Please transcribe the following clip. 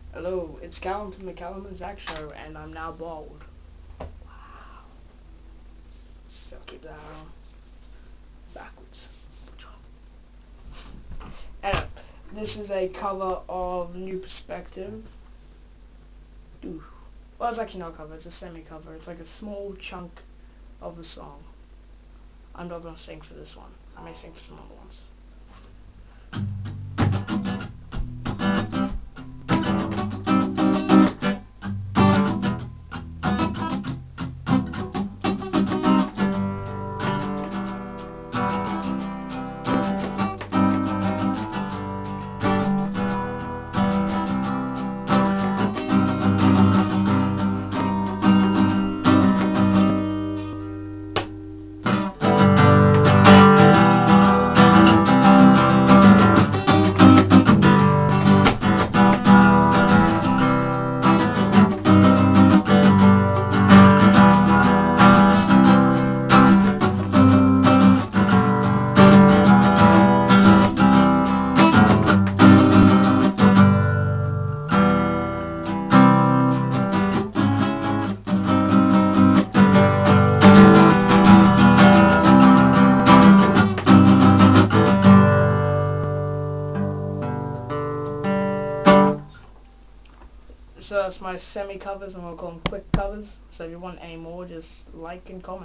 Hello, it's Callum from the Callum and Zach Show, and I'm now bald. Wow. So I'll keep that on. Backwards. Anyway, this is a cover of New Perspective. Ooh. Well, it's actually not a cover, it's a semi-cover. It's like a small chunk of the song. I'm not going to sing for this one. I may sing for some other ones. So that's my semi-covers, and we'll call them quick covers. So if you want any more, just like and comment.